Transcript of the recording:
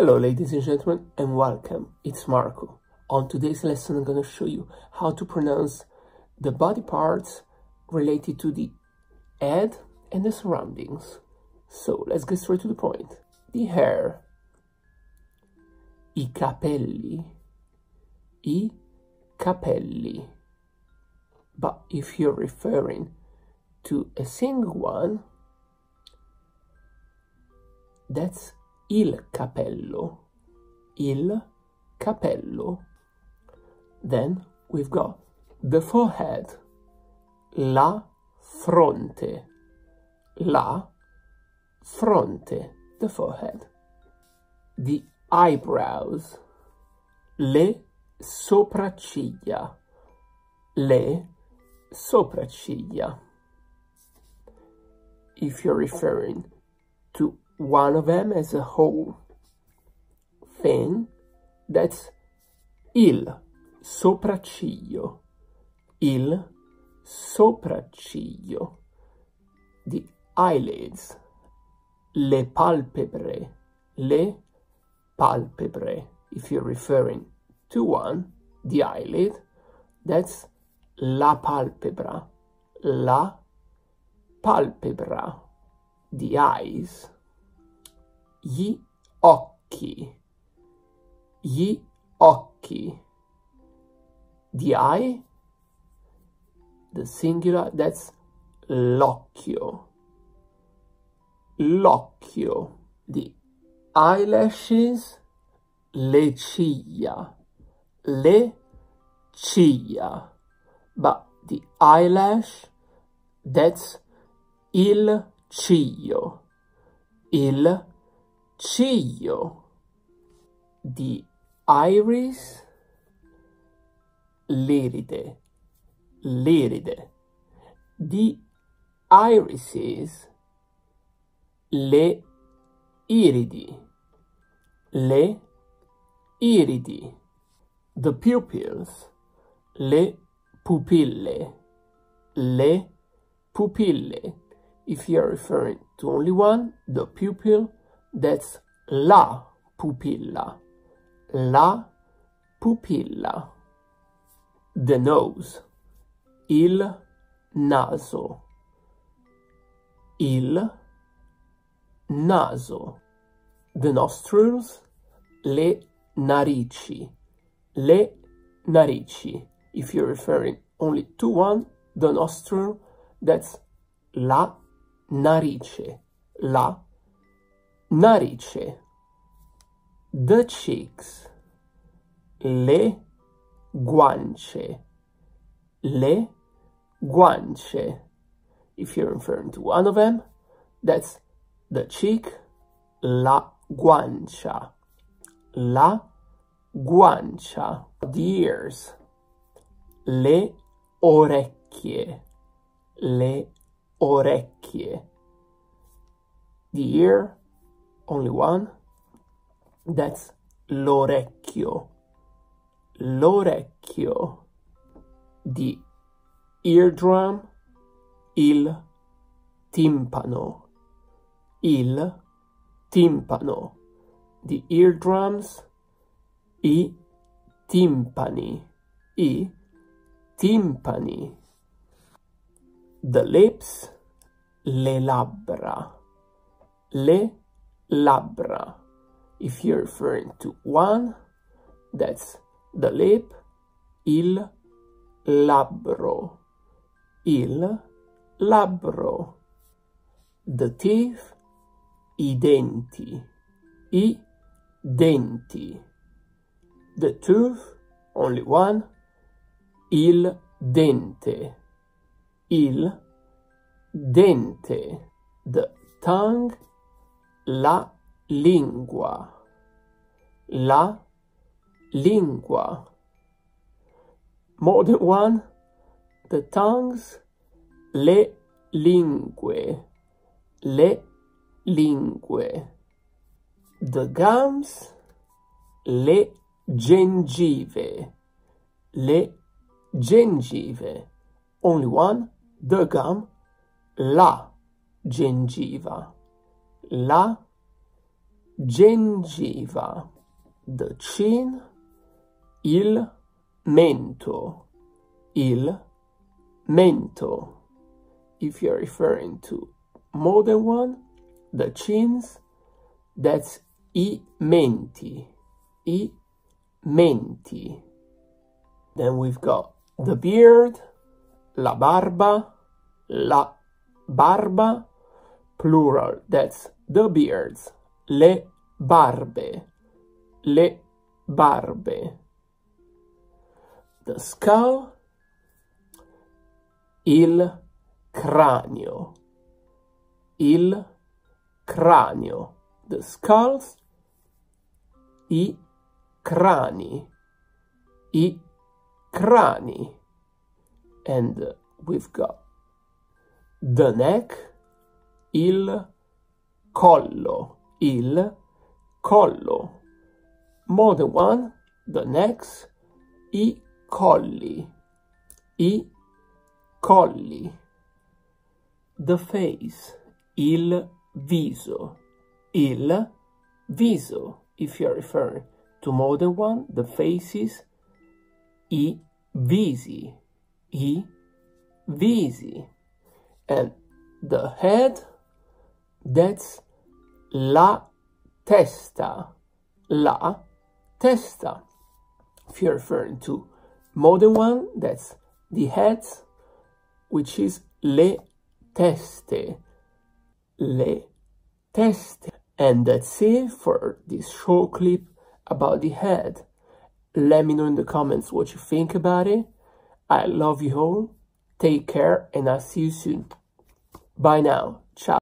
Hello ladies and gentlemen and welcome, it's Marco. On today's lesson I'm going to show you how to pronounce the body parts related to the head and the surroundings. So let's get straight to the point. The hair, I capelli, But if you're referring to a single one, that's il capello. Then we've got the forehead, la fronte, the forehead. The eyebrows, le sopracciglia, If you're referring to one of them as a whole thing, that's il sopracciglio. The eyelids, le palpebre. If you're referring to one, the eyelid, that's la palpebra. The eyes, gli occhi. The eye, the singular, that's l'occhio. The eyelashes, le ciglia. But the eyelash, that's il ciglio. The iris, l'iride. The irises, le iridi. The pupils, le pupille. If you're referring to only one, the pupil, that's la pupilla. The nose, il naso. The nostrils, le narici. If you're referring only to one, the nostril, that's la narice. The cheeks, le guance. If you're referring to one of them, that's the cheek, la guancia. The ears, le orecchie. The ear, only one, that's l'orecchio. The eardrum, il timpano. The eardrums, i timpani. The lips, le labbra. If you're referring to one, that's the lip, il labbro. The teeth, i denti. The tooth, only one, il dente. The tongue, la lingua. More than one, the tongues, le lingue. The gums, le gengive. Only one, the gum, la gengiva. gengiva, the chin, il mento, il mento. If you're referring to more than one, the chins, that's I menti, I menti. Then we've got the beard, la barba, plural, that's the beards, le barbe, le barbe. The skull, il cranio, il cranio. The skulls, i crani, i crani. And we've got the neck, il collo, il collo. More than one, the necks, i colli, i colli. The face, il viso, il viso. If you're referring to more than one, the faces, i visi, i visi. And the head, that's la testa, la testa. If you're referring to more than one, that's the heads, which is le teste, le teste. And that's it for this short clip about the head. Let me know in the comments what you think about it. I love you all. Take care and I'll see you soon. Bye now. Ciao.